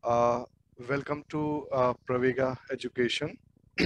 Uh, Welcome to Pravega Education.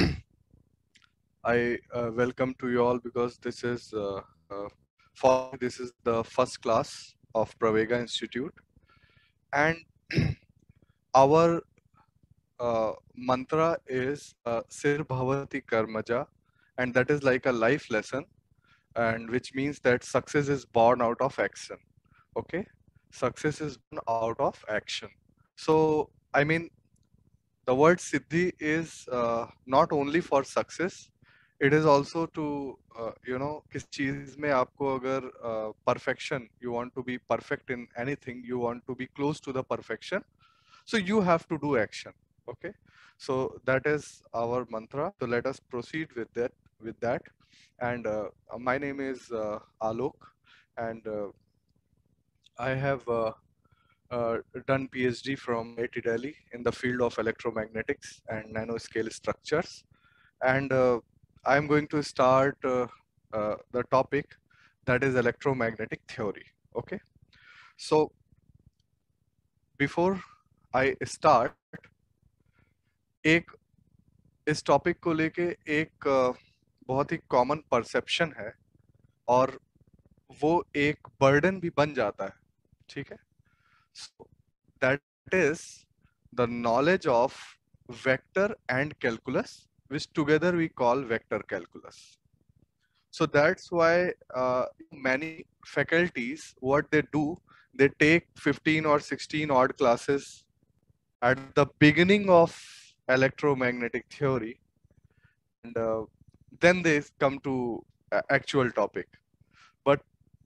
I welcome to you all because this is for me this is the first class of Pravega Institute, and our mantra is Sir Bhavati Karmaja, and that is like a life lesson, and which means that success is born out of action. Okay, success is born out of action. So I mean, the word siddhi is not only for success, it is also to किसी चीज में आपको अगर perfection, you want to be perfect in anything, you want to be close to the perfection, so you have to do action. Okay, so that is our mantra. So let us proceed with that. And my name is Alok, and I have done PhD from IIT Delhi in the field of electromagnetics and nanoscale structures. And I am going to start the topic, that is electromagnetic theory. Okay. So before I start, एक इस topic को लेके एक बहुत ही common perception है, और वो एक बर्डन भी बन जाता है. ठीक है. So that is the knowledge of vector and calculus, which together we call vector calculus. So that's why many faculties, what they do, they take 15 or 16 odd classes at the beginning of electromagnetic theory, and then they come to actual topic. But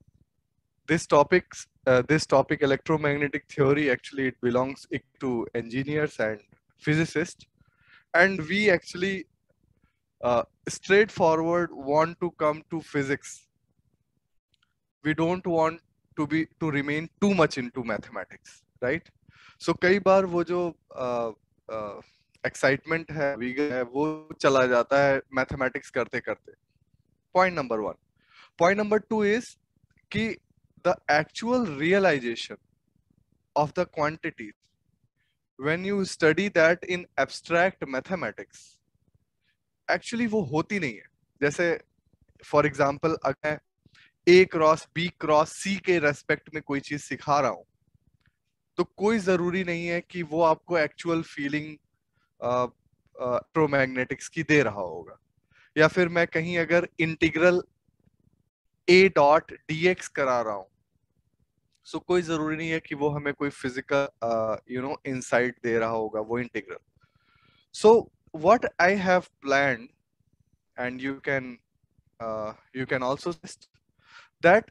this topic electromagnetic theory, actually it belongs to engineers and physicists, and we actually straightforward want to come to physics. We don't want to remain too much into mathematics, right? So कई बार वो जो excitement है, vegan है, वो चला जाता है mathematics करते करते. Point number one. Point number two is कि the actual realization of the quantities, when you study that in abstract mathematics, actually वो होती नहीं है. जैसे फॉर एग्जाम्पल, अगर A cross B cross C के रेस्पेक्ट में कोई चीज सिखा रहा हूं, तो कोई जरूरी नहीं है कि वो आपको एक्चुअल फीलिंग इलेक्ट्रोमैग्नेटिक्स की दे रहा होगा. या फिर मैं कहीं अगर integral A dot D X करा रहा हूं, सो कोई जरूरी नहीं है कि वो हमें कोई फिजिकल इंसाइट दे रहा होगा वो integral. So what I have planned, and you can also suggest that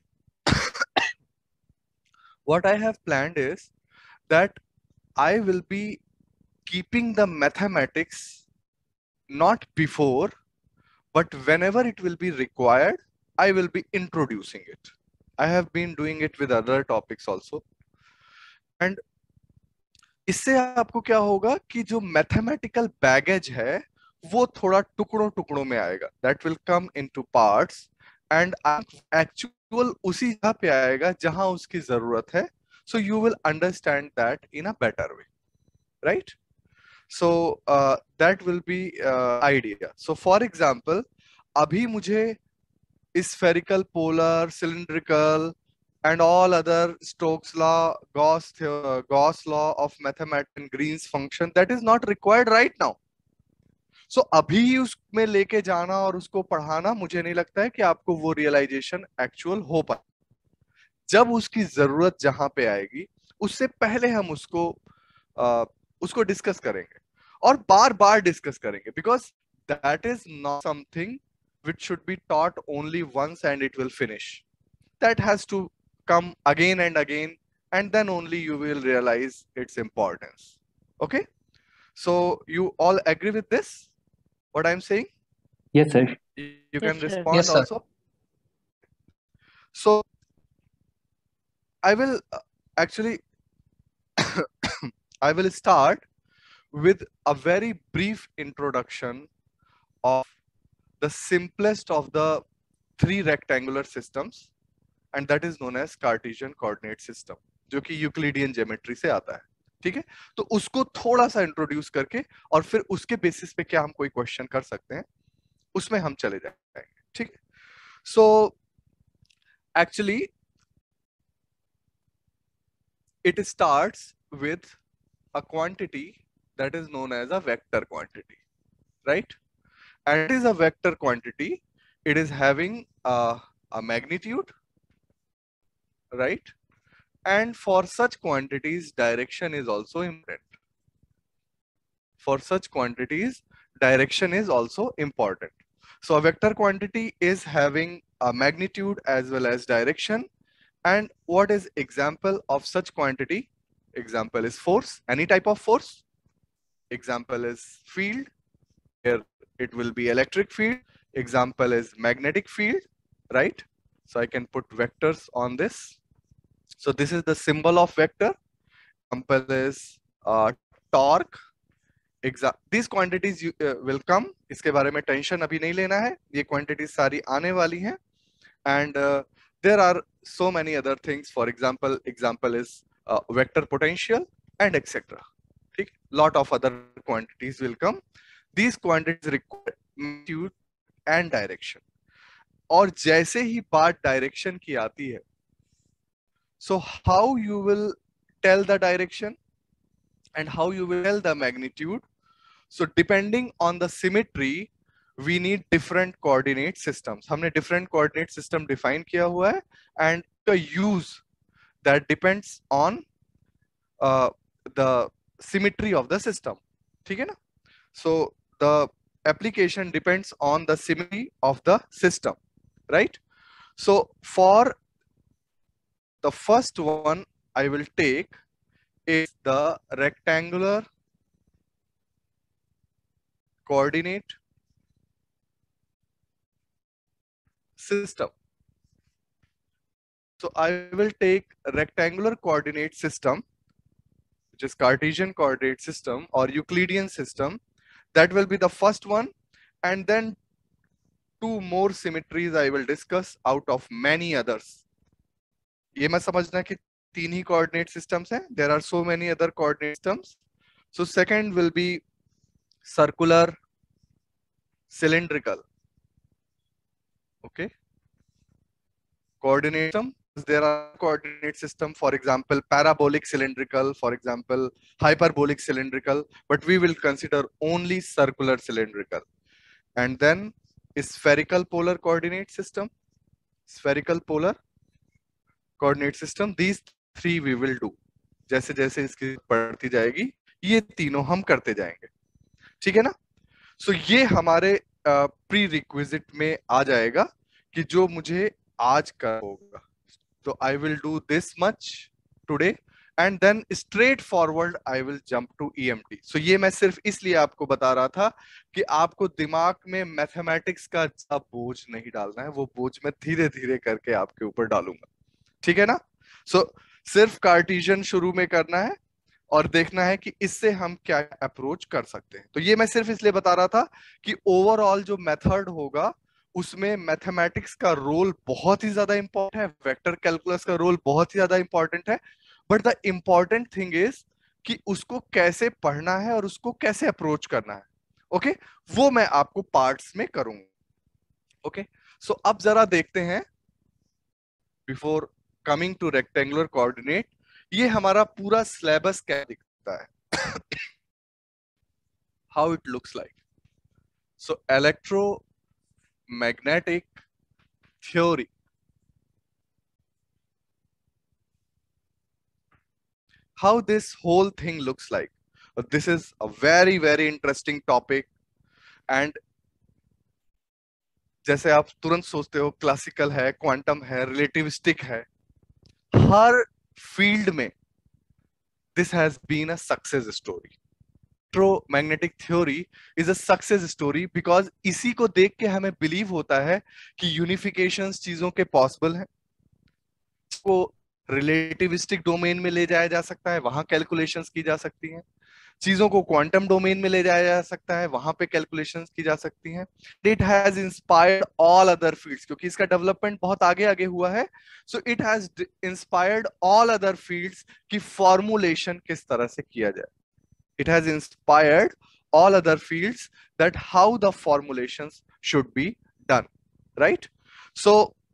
what I have planned is that I will be keeping the mathematics not before, but whenever it will be required, I will be introducing it. I have been doing it with other topics also. And इससे आपको क्या होगा कि जो mathematical baggage है वो थोड़ा टुकड़ों टुकड़ों में आएगा. That will come into parts, and actual उसी जगह पे आएगा जहां उसकी जरूरत है. So you will understand that in a better way, right? So that will be idea. So for example, अभी मुझे spherical, polar, cylindrical, and all other Stokes law, Gauss law of mathematics and Green's function, that is not required right now. So अभी उसमें लेके जाना और उसको पढ़ाना, मुझे नहीं लगता है कि आपको वो रियलाइजेशन एक्चुअल हो पाए. जब उसकी जरूरत जहां पे आएगी, उससे पहले हम उसको डिस्कस करेंगे, और बार बार डिस्कस करेंगे, because that is not something which should be taught only once and it will finish. That has to come again and again, and then only you will realize its importance. Okay, so you all agree with this, what I'm saying? Yes, sir. You can Yes, sir. respond Yes, sir. also. So I will actually I will start with a very brief introduction of the simplest of the three rectangular systems, and that is known as Cartesian coordinate system, जो कि Euclidean geometry से आता है. ठीक है, तो उसको थोड़ा सा इंट्रोड्यूस करके और फिर उसके बेसिस पे क्या हम कोई क्वेश्चन कर सकते हैं उसमें हम चले जाएंगे। ठीक है, so actually it starts with a quantity that is known as a vector quantity, right? And it is a vector quantity. It is having a magnitude, right? And for such quantities, direction is also important. For such quantities, direction is also important. So a vector quantity is having a magnitude as well as direction. And what is example of such quantity? Example is force, any type of force. Example is field, here it will be electric field. Example is magnetic field, right? So I can put vectors on this. So this is the symbol of vector. Example is torque. These quantities will come. इसके बारे में tension अभी नहीं लेना है, ये quantities सारी आने वाली हैं. And there are so many other things. For example is vector potential and etc. ठीक, lot of other quantities will come. These quantities require magnitude and direction. और जैसे ही बात डायरेक्शन की आती है, so how you will tell the direction and how you will tell the magnitude. So depending on the symmetry, we need different coordinate systems. हमने different coordinate system define किया हुआ है, and the use that depends on the symmetry of the system. ठीक है ना? So the application depends on the symmetry of the system, right? So for the first one I will take is the rectangular coordinate system. So I will take rectangular coordinate system, which is Cartesian coordinate system or Euclidean system. That will be the first one, and then two more symmetries I will discuss out of many others. ये मत समझना कि तीन ही coordinate systems हैं. There are so many other coordinate systems. So second will be circular, cylindrical. Okay. Coordinate system. There are coordinate system, for example, parabolic cylindrical, for example, hyperbolic cylindrical, but we will consider only circular cylindrical. And then spherical polar coordinate system, spherical polar coordinate system. These three we will do. जैसे जैसे इसकी पढ़ती जाएगी, ये तीनों हम करते जाएंगे. ठीक है ना? So ये हमारे प्री रिक्विजिट में आ जाएगा कि जो मुझे आज का होगा. So I will do this much today and then straight forward I will jump to EMT. So ये मैं सिर्फ इसलिए आपको बता रहा था कि आपको दिमाग में मैथमेटिक्स का बोझ नहीं डालना है, वो बोझ मैं धीरे धीरे करके आपके ऊपर डालूंगा. ठीक है ना? So सिर्फ कार्टेशियन शुरू में करना है और देखना है कि इससे हम क्या अप्रोच कर सकते हैं. तो ये मैं सिर्फ इसलिए बता रहा था कि ओवरऑल जो मेथड होगा उसमें मैथमेटिक्स का रोल बहुत ही ज्यादा इंपॉर्टेंट है, वेक्टर कैलकुलस का रोल बहुत ही ज्यादा इंपॉर्टेंट है, but the important thing is कि उसको कैसे पढ़ना है और उसको कैसे अप्रोच करना है. ओके, वो मैं आपको पार्ट्स में करूंगा. ओके, सो अब जरा देखते हैं before coming to rectangular coordinate, ये हमारा पूरा सिलेबस क्या दिखता है. How it looks like. So electromagnetic theory. How this whole thing looks like. This is a very very interesting topic, and जैसे आप तुरंत सोचते हो क्लासिकल है, क्वांटम है, रिलेटिविस्टिक है, हर फील्ड में this has been a success story. Electromagnetic theory is a success story because इसी को देख के हमें बिलीव होता है कि यूनिफिकेशंस चीजों के पॉसिबल हैं, को रिलेटिविस्टिक डोमेन में ले जाया जा सकता है, वहां कैलकुलेशंस की जा सकती हैं. चीजों को क्वांटम डोमेन में ले जाया जा सकता है, वहां पे कैलकुलेशंस की जा सकती हैं। It has inspired all other fields, क्योंकि इसका डेवलपमेंट बहुत आगे आगे हुआ है, so it has inspired all other fields की फॉर्मुलेशन किस तरह से किया जाए। It has inspired all other fields that how the formulations should be done, right? So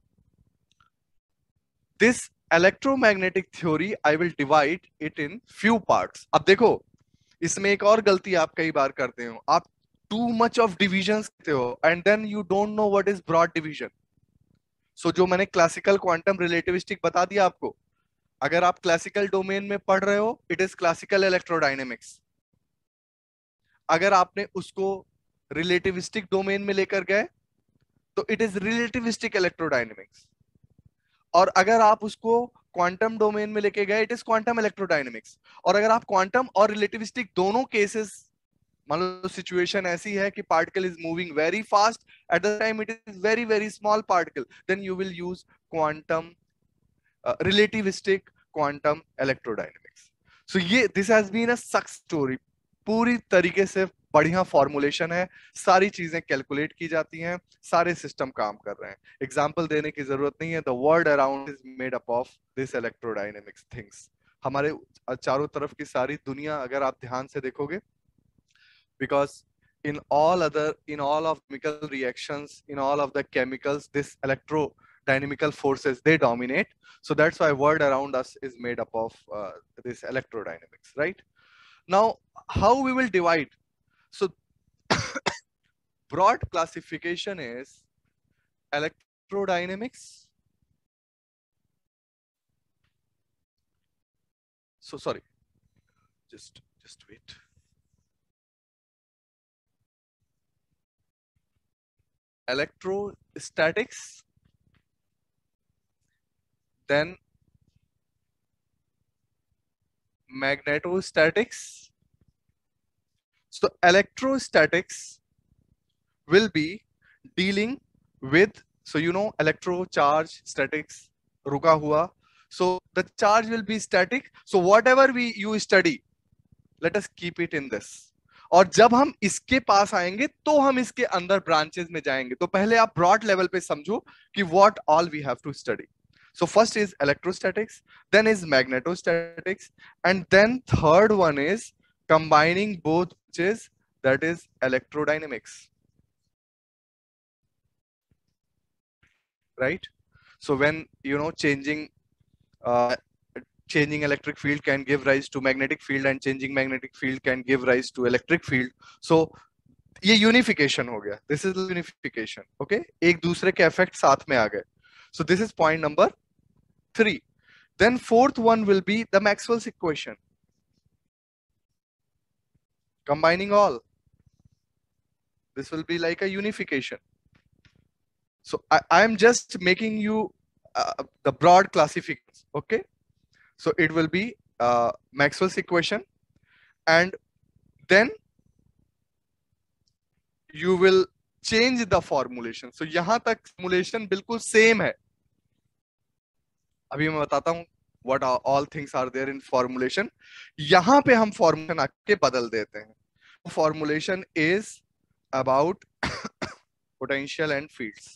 this electromagnetic theory I will divide it in few parts. अब देखो, इसमें एक और गलती आप कई बार करते हो, आप टू मच ऑफ डिविजन करते हो and then you don't know what is broad division. So जो मैंने क्लासिकल क्वांटम रिलेटिविस्टिक बता दिया आपको, अगर आप क्लासिकल डोमेन में पढ़ रहे हो इट इज क्लासिकल इलेक्ट्रोडायनेमिक्स। अगर आपने उसको रिलेटिविस्टिक डोमेन में लेकर गए तो इट इज रिलेटिविस्टिक इलेक्ट्रोडायनेमिक्स, और अगर आप उसको क्वांटम डोमेन में लेके गए इट इज क्वांटम इलेक्ट्रोडायनेमिक्स। और अगर आप क्वांटम और रिलेटिविस्टिक दोनों केसेस, मान लो सिचुएशन ऐसी है कि particle is moving very fast, at the time it is very very small particle, then you will use quantum relativistic quantum electrodynamics. So ये this has been a success story, पूरी तरीके से बढ़िया formulation है, सारी चीजें कैलकुलेट की जाती हैं, सारे सिस्टम काम कर रहे हैं। एग्जांपल देने की जरूरत नहीं है, the world around is made up of this electrodynamics things. हमारे चारों तरफ की सारी दुनिया अगर आप ध्यान से देखोगे, because in all of chemical reactions, in all of the chemicals, this electrodynamical forces they dominate. So that's why world around us is made up of this electrodynamics, right? Now how we will divide? So broad classification is electrodynamics, so sorry, just wait. Electrostatics, then magnetostatics. So electrostatics will be dealing with, so you know, electro charge statics, रुका हुआ. So the charge will be static. So whatever you study, let us keep it in this. और जब हम इसके पास आएंगे तो हम इसके अंदर ब्रांचेस में जाएंगे, तो पहले आप ब्रॉड लेवल पे समझो कि what all we have to study. So first is electrostatics, then is magnetostatics, and then third one is combining both, which is that is electrodynamics, right? So when you know changing electric field can give rise to magnetic field and changing magnetic field can give rise to electric field. So ये unification हो गया, this is unification, okay, एक दूसरे के effect साथ में आ गए. So this is point number 3. Then fourth one will be the Maxwell's equation, combining all. This will be like a unification. So I am just making you the broad classifications, okay? So it will be Maxwell's equation, and then you will change the formulation. So यहां तक formulation बिल्कुल same है. अभी मैं बताता हूं what all things are there in formulation. यहां पे हम formulation आके बदल देते हैं. Formulation is about potential and fields.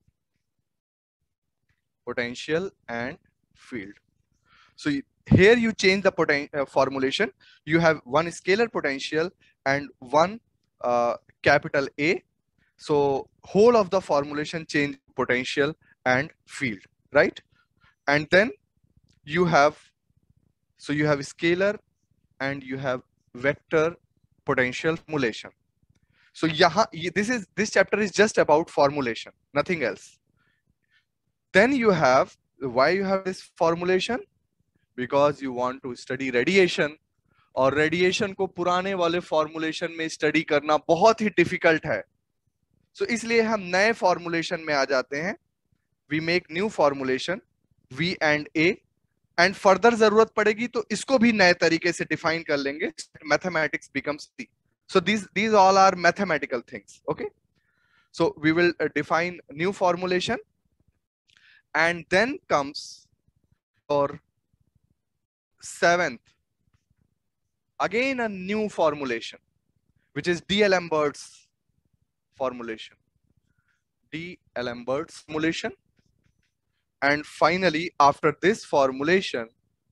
Potential and field. So here you change the formulation. You have one scalar potential and one capital A. So whole of the formulation change potential and field, right? And then you have, so you have scalar and you have vector potential formulation. So this chapter is just about formulation, nothing else. Then you have, why you have this formulation? Because you want to study radiation, और radiation को पुराने वाले formulation में study करना बहुत ही difficult है. सो इसलिए हम नए फॉर्मुलेशन में आ जाते हैं. We make new formulation V and A, and further जरूरत पड़ेगी तो इसको भी नए तरीके से डिफाइन कर लेंगे. Mathematics becomes C. So these all are mathematical things, okay? So we will define new formulation, and then comes our 7th again a new formulation, which is D'Alembert's formulation. D'Alembert's formulation. And finally, after this formulation,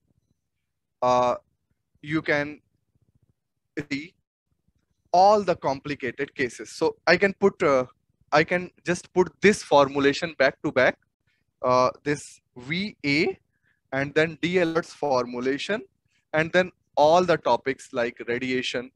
you can see all the complicated cases. So I can just put this formulation back to back, this VA, and then D'Alembert's formulation, and then all the topics like radiation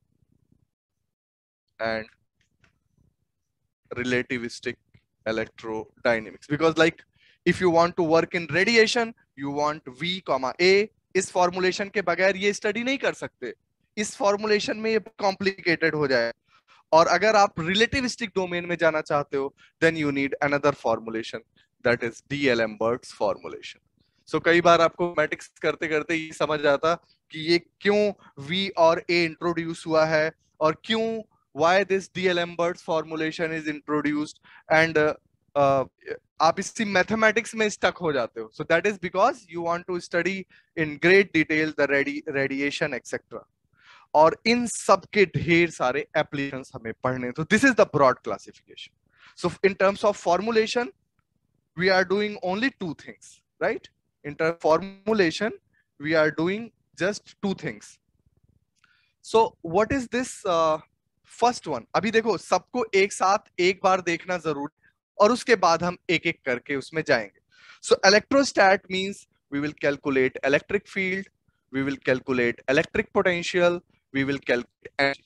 and relativistic electrodynamics. Because like if you want to work in radiation, you want V, A. इस formulation के बगैर ये study नहीं कर सकते, इस formulation में ये कॉम्प्लिकेटेड हो जाए. और अगर आप रिलेटिविस्टिक डोमेन में जाना चाहते हो, then you need another formulation, that is D'Alembert's formulation. So कई बार आपको मैथमेटिक्स करते करते ये समझ आता कि ये क्यों V और A इंट्रोड्यूस हुआ है, और क्यों why this D'Alembert's formulation is introduced, and आप इसी मैथमेटिक्स में स्टक हो जाते हो. So that is because you want to study in great detail the radiation etcetera, और इन सब के ढेर सारे एप्लीकेशंस हमें पढ़ने. तो this is the broad classification. So in terms of formulation we are doing only two things, right? In terms of formulation, we are doing just two things. So what is this first one? अभी देखो, सबको एक साथ एक बार देखना जरूरी, और उसके बाद हम एक एक करके उसमें जाएंगे. So electrostat means we will calculate electric field, we will calculate electric potential, we will calculate energy,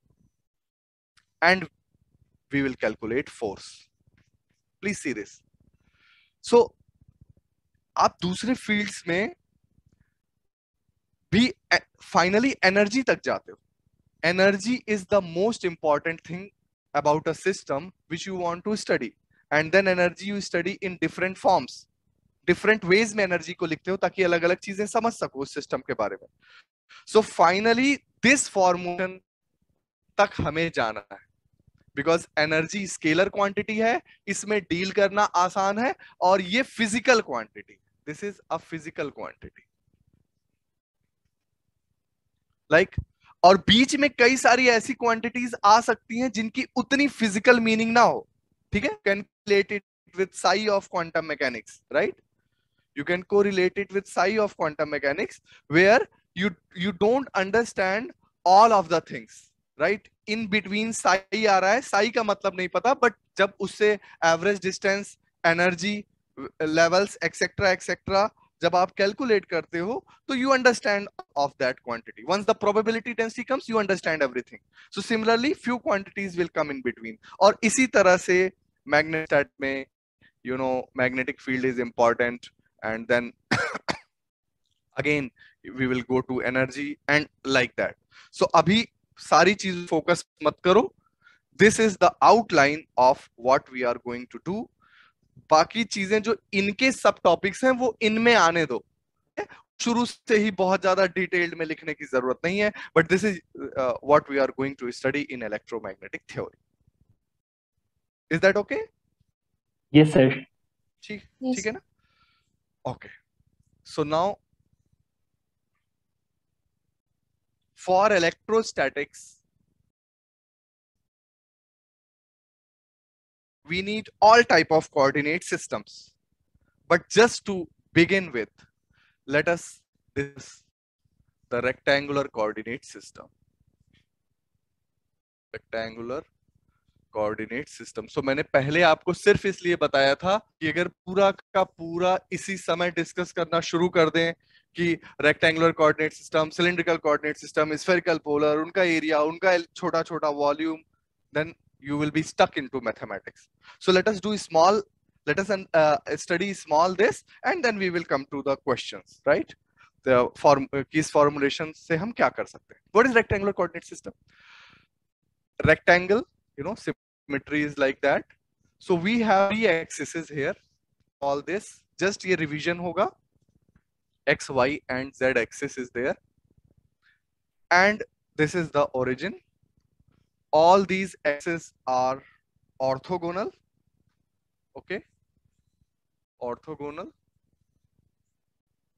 and we will calculate force. Please see this. So आप दूसरे फील्ड्स में भी फाइनली एनर्जी तक जाते हो. Energy is the most important thing about a system which you want to study, and then energy you study in different forms, different ways में एनर्जी को लिखते हो ताकि अलग अलग चीजें समझ सको उस सिस्टम के बारे में. सो फाइनली दिस फॉर्मूलेशन तक हमें जाना है, बिकॉज एनर्जी स्केलर क्वांटिटी है, इसमें डील करना आसान है, और ये physical quantity, this is a physical quantity like. और बीच में कई सारी ऐसी क्वांटिटीज आ सकती हैं जिनकी उतनी फिजिकल मीनिंग ना हो. ठीक है, can relate it with psi of quantum mechanics, right? You can correlate it with psi of quantum mechanics, where you don't understand all of the things, right? In between psi आ रहा है, psi का मतलब नहीं पता, but जब उससे average distance, energy levels etcetera etcetera जब आप कैलकुलेट करते हो, तो you understand of that quantity. Once the probability density comes, you understand everything. So similarly few quantities will come in between. और इसी तरह से मैग्नेटस्टैट में, you know, magnetic field is important, and then again we will go to energy and like that. So abhi sari cheez focus mat karo, this is the outline of what we are going to do. बाकी चीजें जो इनके सब topics हैं वो इनमें आने दो, शुरू से ही बहुत ज्यादा डिटेल्ड में लिखने की जरूरत नहीं है, but this is what we are going to study in electromagnetic theory. Is that okay? Yes sir. ठीक, ठीक है ना? Okay. So now for electrostatics, we need all type of coordinate systems. But just to begin with, let us discuss the rectangular coordinate system. Rectangular coordinate system. So मैंने पहले आपको सिर्फ इसलिए बताया था कि अगर पूरा का पूरा इसी समय डिस्कस करना शुरू कर दें कि rectangular coordinate system, cylindrical coordinate system, spherical polar, उनका एरिया, उनका छोटा छोटा volume, then you will be stuck into mathematics. So let us do small, let us study small this, and then we will come to the questions, right? The किस formulation से हम क्या कर सकते हैं? What is rectangular coordinate system? Rectangle, you know, symmetry is like that. So we have three axes here. All this, just ये revision होगा. X, Y, and Z axis is there, and this is the origin. All these axes are orthogonal. Okay, orthogonal.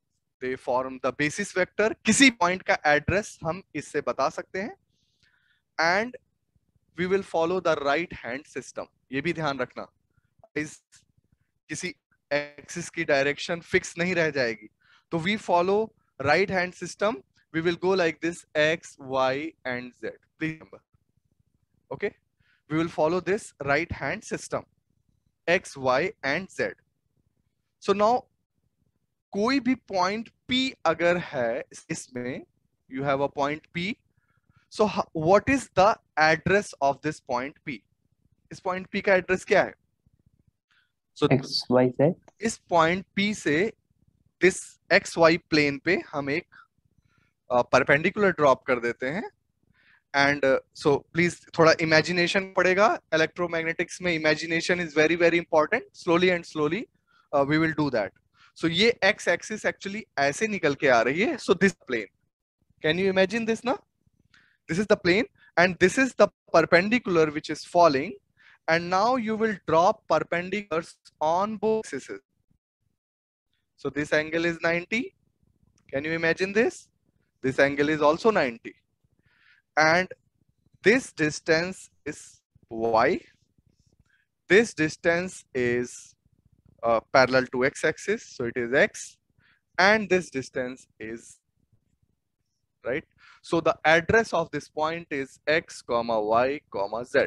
They form the basis vector. किसी point का address हम इससे बता सकते हैं, and we will follow the right hand system. ये भी ध्यान रखना, इस किसी एक्सिस की डायरेक्शन फिक्स नहीं रह जाएगी, तो we follow right hand system. We will go like this, X Y and Z, please remember, okay. We will follow this right hand system, X Y and Z. So now कोई भी point P अगर है इसमें, you have a point P, so what is the address of this point P? इस point P का एड्रेस क्या है? सो X, Y, Z. इस पॉइंट P से दिस एक्स वाई प्लेन पे हम एक परपेंडिकुलर ड्रॉप कर देते हैं, एंड सो प्लीज थोड़ा इमेजिनेशन पड़ेगा। इलेक्ट्रोमैग्नेटिक्स में imagination is very very important. Slowly and slowly we will do that. So ये एक्स एक्सिस एक्चुअली ऐसे निकल के आ रही है, so this plane, can you imagine this ना? This is the plane and this is the perpendicular which is falling, and now you will drop perpendiculars on both axes. So this angle is 90. Can you imagine this? This angle is also 90, and this distance is y. This distance is parallel to x-axis, so it is x, and this distance is right. So the address of this point is x comma y comma z.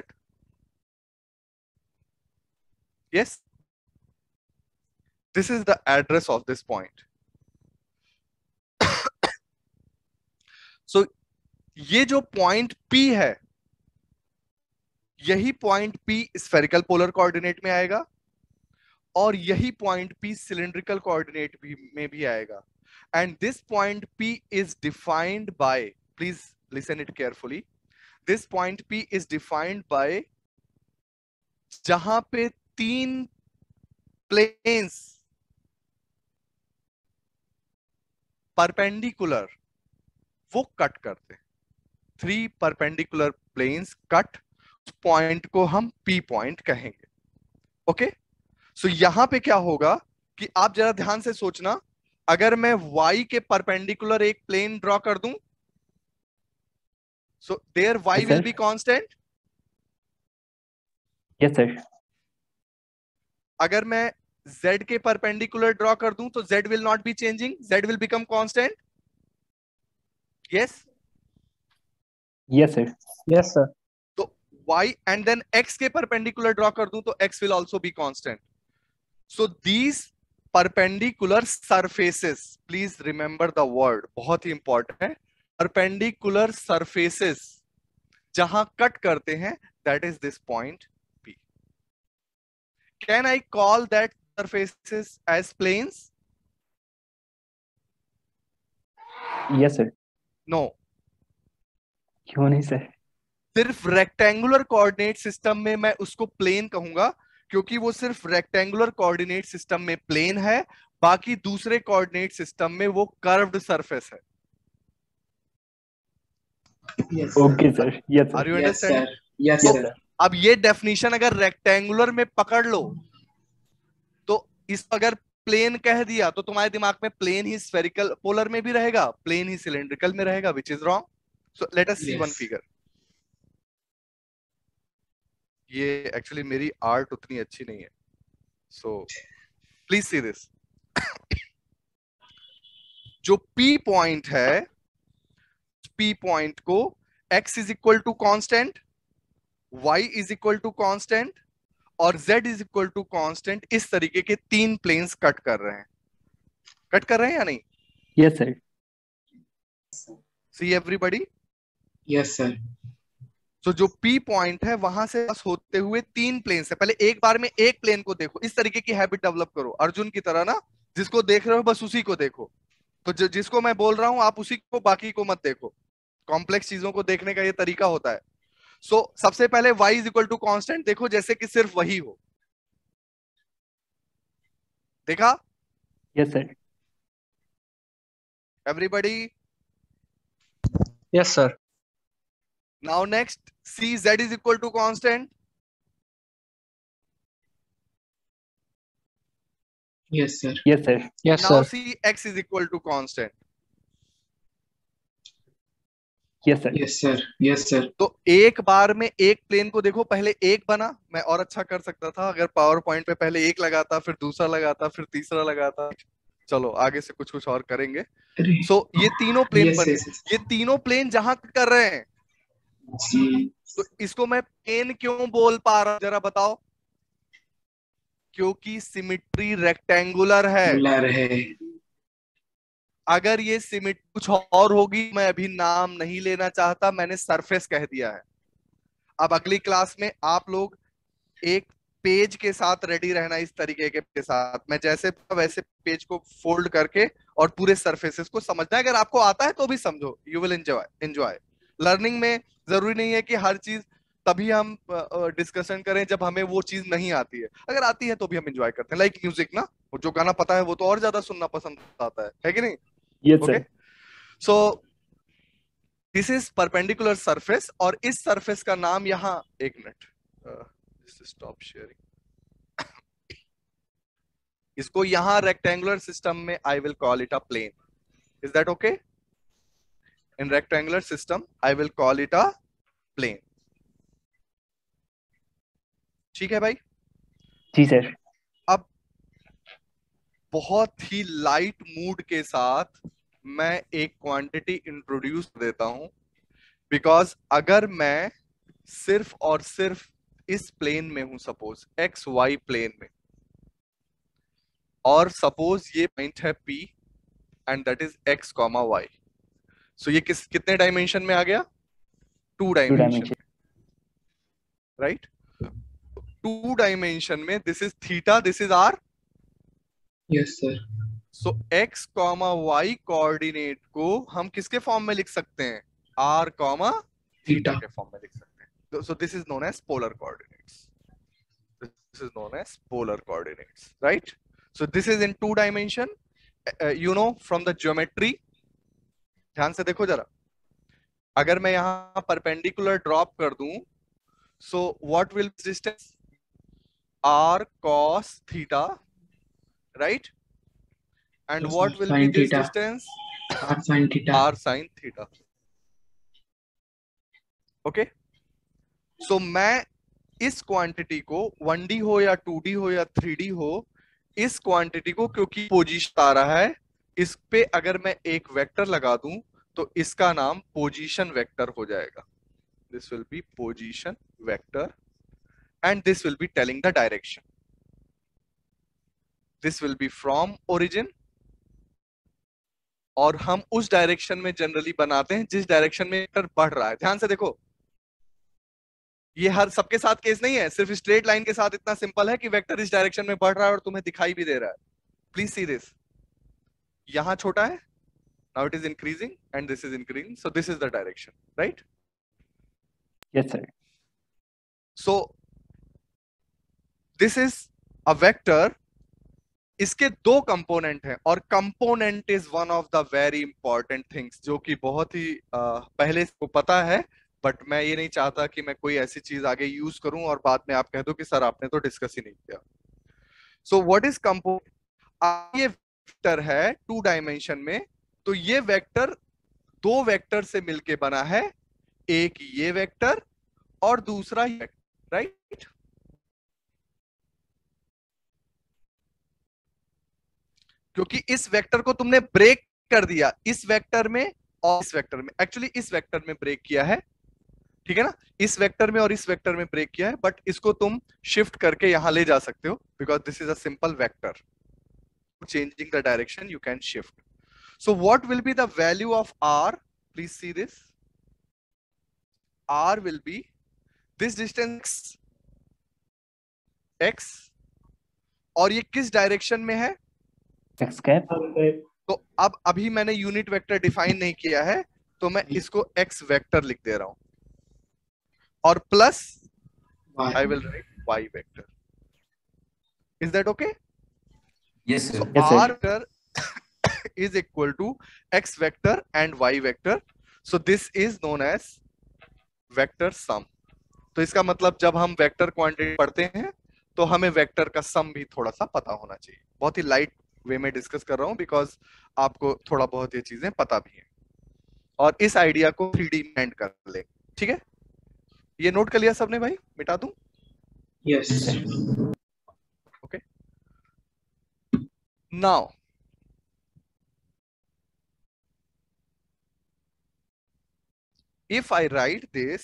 Yes, this is the address of this point. So ये जो point P है, यही point P spherical polar coordinate में आएगा, और यही point P cylindrical coordinate में भी आएगा। And this point P is defined by, please listen it carefully, this point P is defined by जहां पे तीन प्लेन्स परपेंडिकुलर वो कट करते हैं। 3 परपेंडिकुलर प्लेन्स कट, पॉइंट को हम P पॉइंट कहेंगे, ओके। सो यहां पे क्या होगा कि आप जरा ध्यान से सोचना, अगर मैं y के परपेंडिकुलर एक प्लेन ड्रॉ कर दूं, so there y Yes, will sir. Be constant. Yes, sir. अगर मैं z के परपेंडिकुलर ड्रॉ कर दूं तो z will not be changing, z will become constant. Yes Yes, sir. Yes, sir. तो y एंड देन x के perpendicular draw कर दूं तो x will also be constant. So these perpendicular surfaces, please remember the word, बहुत ही important है। Perpendicular surfaces जहां cut करते हैं, that is this point P. Can I call that surfaces as planes? Yes, sir. No, क्यों नहीं sir? सिर्फ rectangular coordinate system में मैं उसको प्लेन कहूंगा, क्योंकि वो सिर्फ रेक्टेंगुलर कोऑर्डिनेट सिस्टम में प्लेन है, बाकी दूसरे कोऑर्डिनेट सिस्टम में वो कर्व्ड सरफेस है। Yes, sir. Okay sir, yes are sir, you Yes, understanding? sir. Yes, yes sir. Sir, अब ये डेफिनेशन अगर रेक्टेंगुलर में पकड़ लो, तो इस अगर प्लेन कह दिया तो तुम्हारे दिमाग में प्लेन ही स्फेरिकल पोलर में भी रहेगा, प्लेन ही सिलिंड्रिकल में रहेगा, which is wrong. So let us see one Yes. Figure. ये एक्चुअली मेरी आर्ट उतनी अच्छी नहीं है, सो प्लीज सी दिस। जो P पॉइंट है, P पॉइंट को x is equal to constant, y is equal to constant और z is equal to constant, इस तरीके के 3 प्लेन्स कट कर रहे हैं। कट कर रहे हैं या नहीं? Yes sir, see everybody. Yes, sir. तो जो P पॉइंट है वहां से पास होते हुए 3 प्लेन्स है। पहले एक बार में एक प्लेन को देखो, इस तरीके की हैबिट डेवलप करो अर्जुन की तरह ना, जिसको देख रहे हो बस उसी को देखो। तो जिसको मैं बोल रहा हूं आप उसी को, बाकी को मत देखो। कॉम्प्लेक्स चीजों को देखने का ये तरीका होता है। सो सबसे पहले y is equal to constant देखो, जैसे कि सिर्फ वही हो। देखा yes sir, everybody? Yes, sir. Now next, see z is equal to constant. Yes, sir. Yes, sir. Yes, Now sir. see x is equal to constant. Yes, sir. Yes, sir. Yes, sir. तो एक बार में एक plane को देखो, पहले एक बना, मैं और अच्छा कर सकता था अगर पावर पॉइंट पे पहले एक लगाता, फिर दूसरा लगाता, फिर तीसरा लगाता। चलो आगे से कुछ कुछ और करेंगे। अरे सो ये तीनों प्लेन yes, बन yes, गए। yes. ये तीनों प्लेन जहां कर रहे हैं, जी तो इसको मैं प्लेन क्यों बोल पा रहा हूं, जरा बताओ। क्योंकि सिमिट्री रेक्टेंगुलर है। बुलर है। अगर ये सिमिट्री कुछ और होगी, मैं अभी नाम नहीं लेना चाहता, मैंने सरफेस कह दिया है। अब अगली क्लास में आप लोग एक पेज के साथ रेडी रहना, इस तरीके के साथ मैं जैसे वैसे पेज को फोल्ड करके और पूरे सरफेसेस को समझना है। अगर आपको आता है तो भी समझो, यू विल एंजॉय लर्निंग में। जरूरी नहीं है कि हर चीज तभी हम डिस्कशन करें जब हमें वो चीज नहीं आती है। अगर आती है तो भी हम एंजॉय करते हैं। लाइक म्यूजिक ना, वो जो गाना पता है वो तो और ज्यादा सुनना पसंद आता है कि नहीं? Yes, okay, sir. So this is perpendicular surface, और इस सरफेस का नाम यहाँ, एक मिनट, स्टॉप शेयरिंग, इसको यहां रेक्टेंगुलर सिस्टम में I will call it a plane. Is that okay? In rectangular system I will call it a plane. ठीक है भाई? जी सर. अब बहुत ही लाइट मूड के साथ मैं एक क्वांटिटी इंट्रोड्यूस देता हूं, बिकॉज अगर मैं सिर्फ और सिर्फ इस प्लेन में हूं, सपोज एक्स वाई प्लेन में, और सपोज ये पॉइंट है P and that is x, y, so ये कितने डायमेंशन में आ गया? 2 Two डायमेंशन dimension. में, राइट? 2 डायमेंशन में this is theta, this is r। yes, sir. So x, y coordinate को हम किसके फॉर्म में लिख सकते हैं? r, theta Theta. के फॉर्म में लिख सकते हैं। So this is known as polar coordinates. This is known as polar coordinates, right? So this is in 2 dimension. You know from the geometry, ध्यान से देखो जरा, अगर मैं यहां परपेंडिकुलर ड्रॉप कर दूं, so what will be distance? r cos theta, right? And Yes, what sir. will be Sin this theta. distance? R sin theta. r sin theta. Okay, so मैं इस क्वांटिटी को 1D हो या 2D हो या 3D हो, इस quantity को क्योंकि पोजीशन आ रहा है, इस पे अगर मैं एक वेक्टर लगा दूं तो इसका नाम पोजीशन वेक्टर हो जाएगा। This will be position vector and this will be telling the direction. This will be from origin, और हम उस डायरेक्शन में जनरली बनाते हैं जिस डायरेक्शन में वेक्टर बढ़ रहा है। ध्यान से देखो, ये हर सबके साथ केस नहीं है, सिर्फ स्ट्रेट लाइन के साथ इतना सिंपल है कि वेक्टर इस डायरेक्शन में बढ़ रहा है और तुम्हें दिखाई भी दे रहा है। प्लीज सी दिस, यहां छोटा है, now it is increasing and this is increasing, so this is the direction, right? Yes, sir. So this is a vector. इसके 2 कंपोनेंट हैं, और component is one of the very important things, जो कि बहुत ही पहले को पता है, बट मैं ये नहीं चाहता कि मैं कोई ऐसी चीज आगे यूज करूं और बाद में आप कह दो कि सर आपने तो डिस्कस ही नहीं किया। So what is component? ये वेक्टर है 2 डायमेंशन में, तो ये वेक्टर 2 वेक्टर से मिलके बना है, एक ये वेक्टर और दूसरा ये वेक्टर, राइट? क्योंकि इस वेक्टर को तुमने ब्रेक कर दिया इस वेक्टर में और इस वेक्टर में, एक्चुअली इस वेक्टर में ब्रेक किया है, ठीक है ना? इस वेक्टर में और इस वेक्टर में ब्रेक किया है, बट इसको तुम शिफ्ट करके यहां ले जा सकते हो, because this is a simple vector. Changing the direction you can shift. So what will be the value of r? Please see this, r will be this distance x, और ये किस डायरेक्शन में है? X cap. तो अब अभी मैंने unit vector define नहीं किया है, तो मैं इसको x वेक्टर लिख दे रहा हूं, और plus Y. I will write y vector. Is that okay? Yes, sir. Yes, sir. r vector is equal to x vector and y vector, so this is known as vector sum। तो इसका मतलब जब हम vector quantity पढ़ते हैं तो हमें vector का सम भी थोड़ा सा पता होना चाहिए। बहुत ही लाइट वे में डिस्कस कर रहा हूं बिकॉज आपको थोड़ा बहुत ये चीजें पता भी है, और इस आइडिया को 3D में एंड कर ले। ठीक है, ये नोट कर लिया सबने भाई? मिटा दूं? Yes. Okay, now if I write this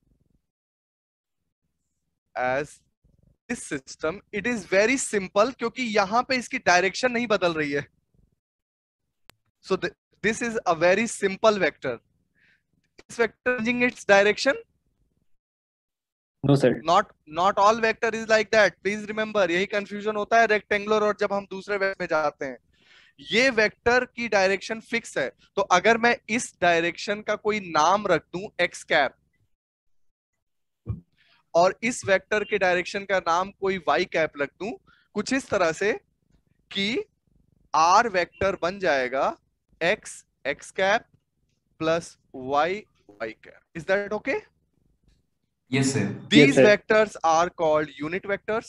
as this system, it is very simple क्योंकि यहां पे इसकी डायरेक्शन नहीं बदल रही है। So this is a very simple vector. This vector changing its direction? No, sir. Not all vector is like that. Please remember, यही confusion होता है रेक्टेंगुलर और जब हम दूसरे वेक्टर में जाते हैं। ये वेक्टर की डायरेक्शन फिक्स है, तो अगर मैं इस डायरेक्शन का कोई नाम रख दूं एक्स कैप, और इस वेक्टर के डायरेक्शन का नाम कोई वाई कैप रख दूं, कुछ इस तरह से कि आर वेक्टर बन जाएगा X X cap plus Y Y cap. Is that okay? Yes, sir. These Yes, sir. vectors are called unit vectors.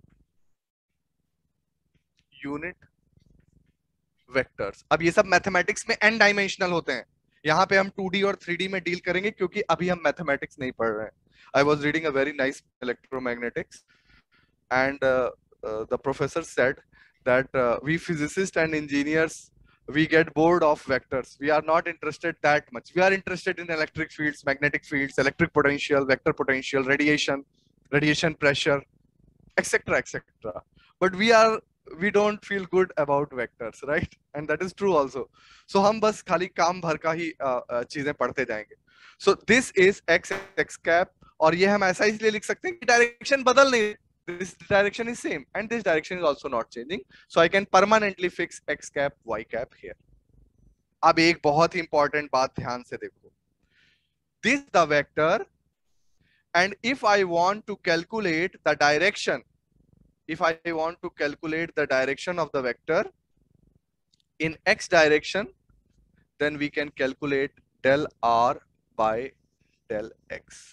Unit vectors. अब ये सब मैथमेटिक्स में n डायमेंशनल होते हैं। यहाँ पे हम 2D और 3D में डील करेंगे क्योंकि अभी हम मैथमेटिक्स नहीं पढ़ रहे हैं। I was reading a very nice electromagnetics, and the professor said that we physicists and engineers, we get bored of vectors. We are not interested that much. We are interested in electric fields, magnetic fields, electric potential, vector potential, radiation pressure, etc., etc. But we don't feel good about vectors, right? And that is true also. So हम बस खाली काम भर का ही चीजें पढ़ते जाएंगे. So this is x x cap, और ये हम ऐसा इसलिए लिख सकते हैं कि डायरेक्शन बदल नहीं, this direction is same and this direction is also not changing, so I can permanently fix x cap y cap here. अब एक बहुत ही इंपॉर्टेंट बात ध्यान से देखो, this the vector, and if I want to calculate the direction, if I want to calculate the direction of the vector in x direction, then we can calculate del r by del x.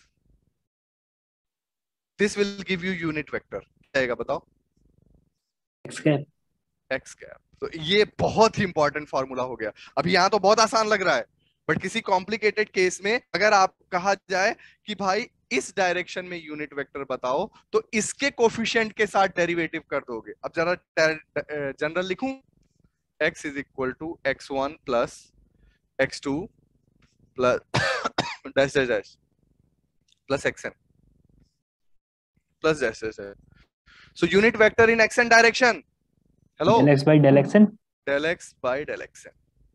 This will give you unit vector. क्या आएगा बताओ? X cap. x cap. तो ये बहुत ही important formula हो गया। अभी यहाँ तो बहुत आसान लग रहा है, बट किसी कॉम्प्लिकेटेड केस में अगर आप कहा जाए कि भाई इस डायरेक्शन में यूनिट वेक्टर बताओ, तो इसके कोफिशिएंट के साथ डेरिवेटिव कर दोगे। अब जरा जनरल लिखूं, x is equal to x1 plus x2 plus dash dash dash plus xn plus dash dash dash. So unit vector in xn direction. Hello. Del x by del xn. Del x by del xn.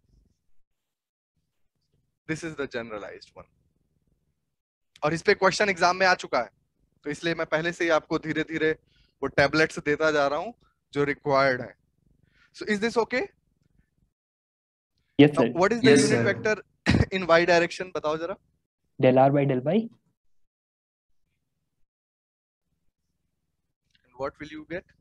This is the generalized one. और इस पे question exam में आ चुका है, तो इसलिए मैं पहले से ही आपको धीरे धीरे वो टैबलेट्स देता जा रहा हूं जो रिक्वायर्ड है। So is this okay? Yes, Now, sir. what is the Yes, unit sir. vector in y direction? बताओ जरा। Del r by del y. And what will you get?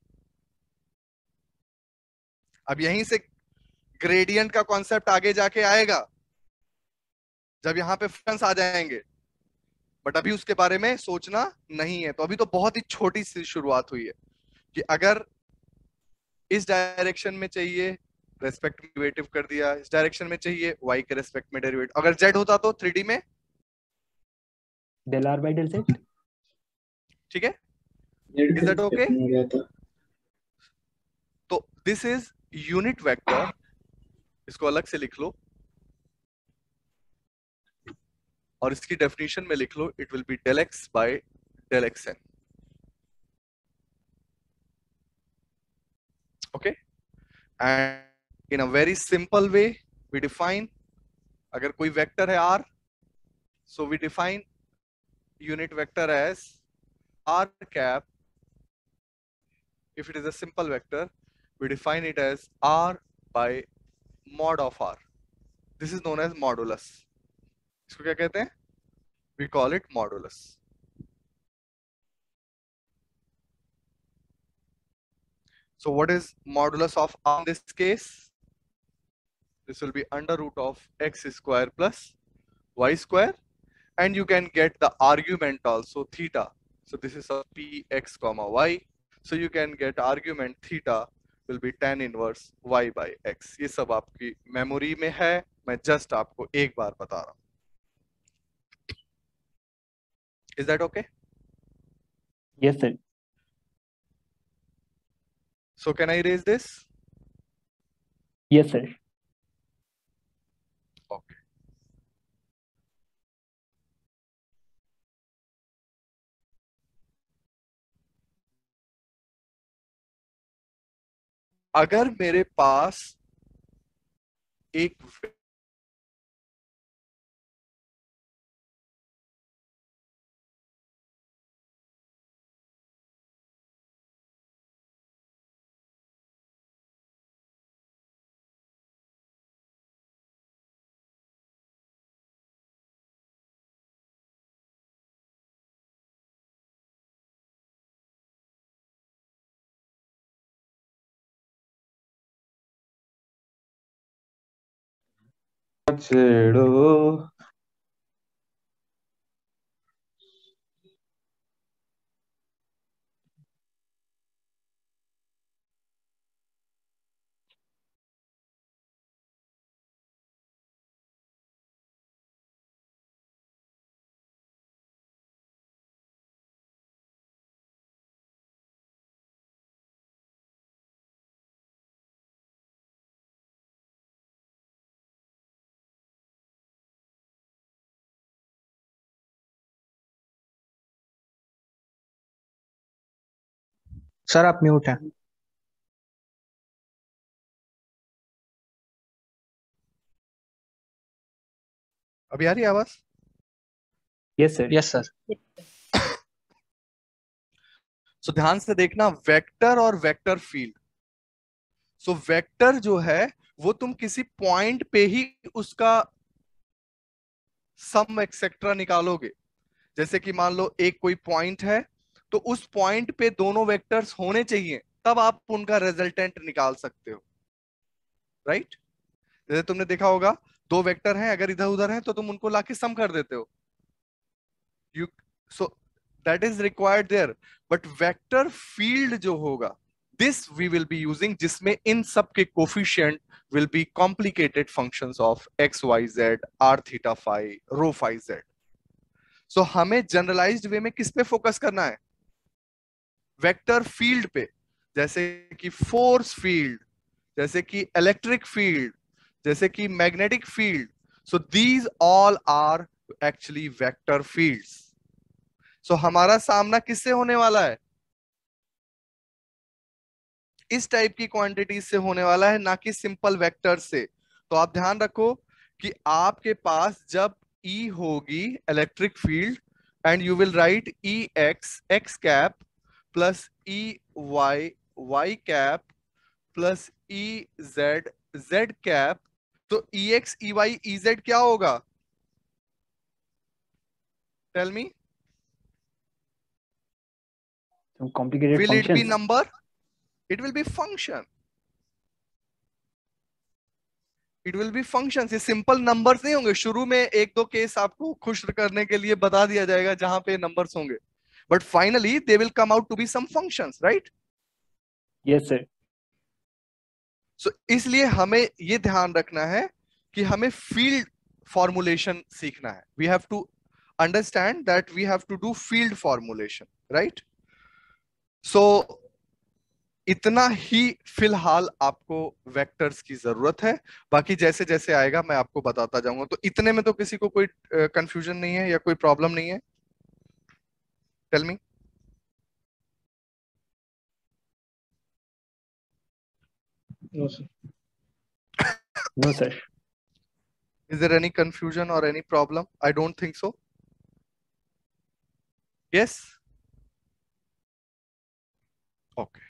अब यहीं से ग्रेडियंट का कॉन्सेप्ट आगे जाके आएगा जब यहाँ पे फंक्शंस आ जाएंगे, बट अभी उसके बारे में सोचना नहीं है। तो अभी तो बहुत ही छोटी सी शुरुआत हुई है कि अगर इस डायरेक्शन में चाहिए रेस्पेक्ट में डेरिवेटिव कर दिया, इस डायरेक्शन में चाहिए y के रेस्पेक्ट में डेरिवेटिव, अगर z होता तो 3D में Del r by del z. ठीक है। Is that okay? हो गया था। तो दिस इज यूनिट वेक्टर, इसको अलग से लिख लो और इसकी डेफिनेशन में लिख लो, it will be del x by del xn. Okay, and in a very simple way we define, अगर कोई वेक्टर है r, so we define unit vector as r cap. If it is a simple vector, we define it as r by mod of r. This is known as modulus. इसको क्या कहते हैं? We call it modulus. So what is modulus of r in this case? This will be under root of x square plus y square, and you can get the argument also theta. So this is of px comma y. So you can get argument theta will be tan inverse y by x. ये सब आपकी memory में है, मैं just आपको एक बार बता रहा हूं. Is that okay? Yes, sir. So can I erase this? Yes, sir. Okay. अगर मेरे पास एक छेड़ो सर आप म्यूट हैं. अभी आ रही है आवाज? Yes, sir. Yes sir. So ध्यान से देखना, वेक्टर और वेक्टर फील्ड. सो वेक्टर जो है वो तुम किसी पॉइंट पे ही उसका सम एक्सेट्रा निकालोगे. जैसे कि मान लो एक कोई पॉइंट है, तो उस पॉइंट पे दोनों वेक्टर्स होने चाहिए, तब आप उनका रिजल्टेंट निकाल सकते हो. राइट? जैसे तुमने देखा होगा, दो वेक्टर हैं, अगर इधर उधर हैं तो तुम उनको लाके सम कर देते हो. You so that is required there. But vector field जो होगा, this we will be using, जिसमें इन सब के coefficient will be complicated functions of x, y, z, r, theta, phi, rho, phi, z. So हमें जनरलाइज्ड वे में किस पे फोकस करना है? वेक्टर फील्ड पे. जैसे कि फोर्स फील्ड, जैसे कि इलेक्ट्रिक फील्ड, जैसे कि magnetic field. So these all are actually vector fields. So हमारा सामना किससे होने वाला है? इस टाइप की क्वांटिटीज से होने वाला है, ना कि सिंपल वेक्टर से. तो आप ध्यान रखो कि आपके पास जब E होगी electric field, and you will write E x x cap plus E y y cap plus E z z cap, तो E x E y E z क्या होगा? Tell me. Some complicated Will it be functions. number? It will be function. It will be functions. ये simple numbers नहीं होंगे. शुरू में एक दो केस आपको खुश करने के लिए बता दिया जाएगा जहां पे नंबर्स होंगे, but finally they will come out to be some functions. Right? Yes, sir. So इसलिए हमें ये ध्यान रखना है कि हमें फील्ड फॉर्मुलेशन सीखना है. We have to understand that we have to do field formulation. Right? So इतना ही फिलहाल आपको वेक्टर्स की जरूरत है. बाकी जैसे जैसे आएगा मैं आपको बताता जाऊंगा. तो इतने में तो किसी को कोई कंफ्यूजन नहीं है या कोई प्रॉब्लम नहीं है? Tell me. No, sir. No, sir. Is there any confusion or any problem? I don't think so. Yes? Okay.